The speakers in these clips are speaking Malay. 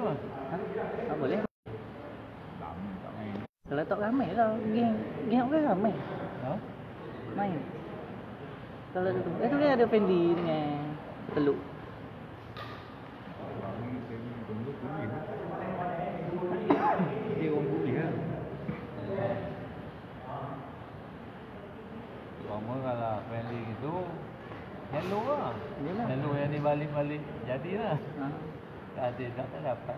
mah. Tak boleh. Tak main. Kalau tak ramai lah, geng orang ramai. Ha? Main. Kalau tu dia ada friendly dengan Teluk. Dia orang boleh lah. Lama kalau friendly gitu, hello lah. Yalah. Hello yang ni balik-balik jadilah. Ha. Tak ada tak dapat.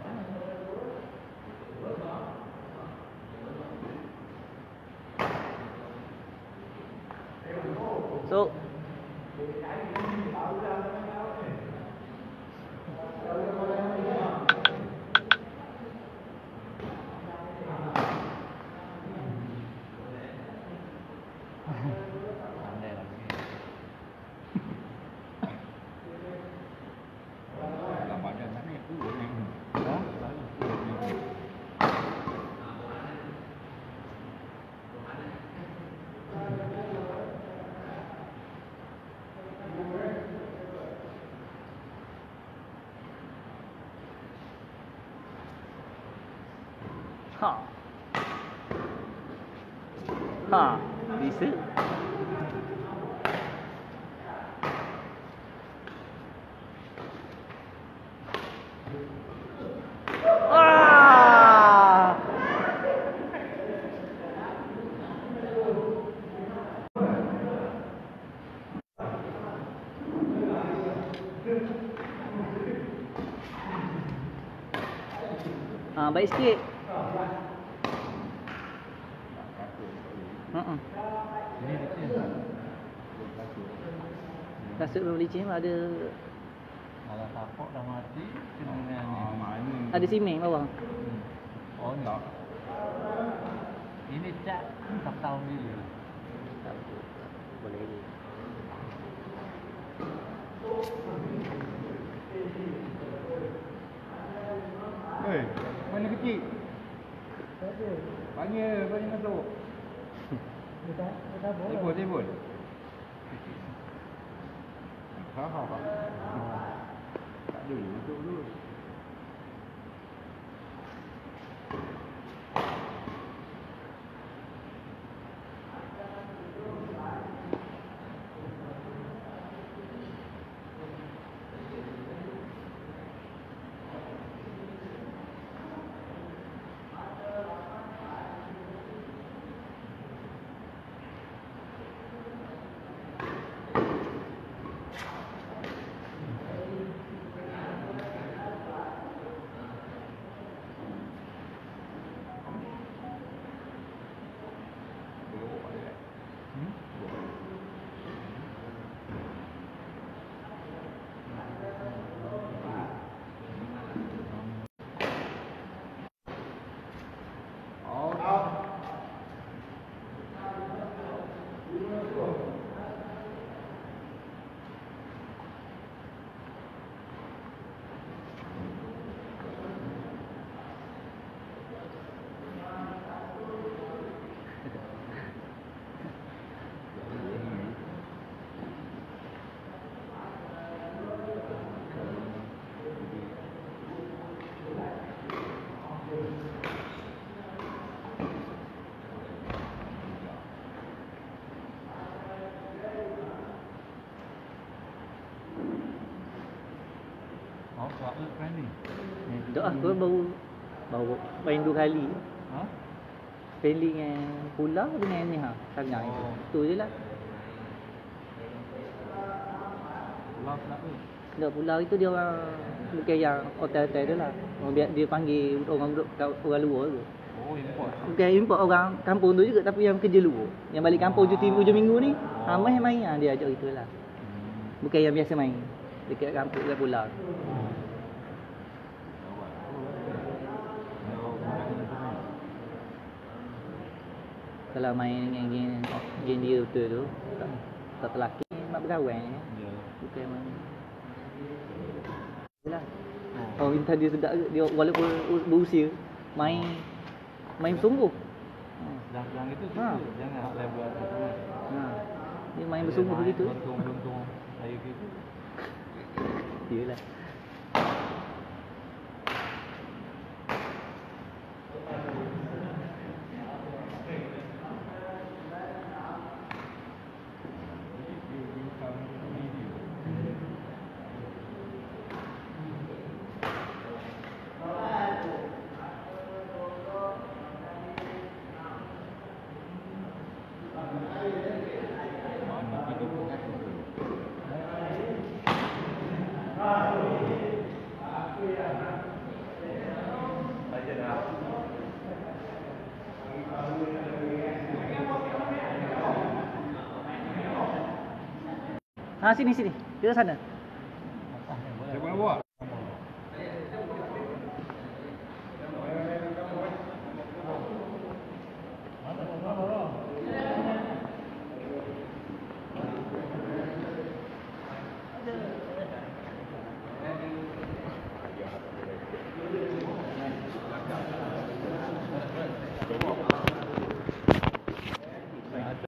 So Pandai lagi. Dalam badan sana tu ni. Ha? Ha, bisa. Ah! Baik sikit. Ini licin. Kasut belum licin ada Kalau tapak dah mati, kena ni. ada simeng bawah. Oh ni. Ini cat tak tahu dia. Boleh lagi. Hei, mana kecil? Panggil masuk. Tebul. Ha. Tak ada, duduk dulu. Tak friendly. Tak aku baru main 2 kali. Ha? Friendly dengan Pula dengan ni Tangga itu. Tu je lah. Pulau tak tu. Tak Pula itu dia orang bukan yang hotel-hotel tu lah. Dia panggil orang duduk orang luar tu. Oh, import. Bukan import orang kampung tu juga tapi yang kerja luar. Yang balik kampung cuti hujung minggu ni. Main dia ajak itu lah. Bukan yang biasa main dekat kampung dekat Pulau. Kalau main dengan geng dia betul tu tak terlaki nak berkawan ya. Bukan main. Yalah. Oh minta dia sedap dia walaupun berusia main bersungguh. Yang itu jangan hak level atas. Dia main bersungguh begitu. Untung saya gitu. Iyalah. Ha sini sini. Kita sana.